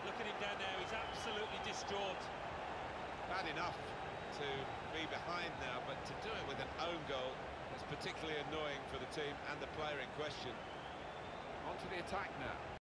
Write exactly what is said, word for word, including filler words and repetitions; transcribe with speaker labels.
Speaker 1: Look at him down there, he's absolutely distraught.
Speaker 2: Bad enough to be behind now, but to do it with an own goal is particularly annoying for the team and the player in question. On to the attack now.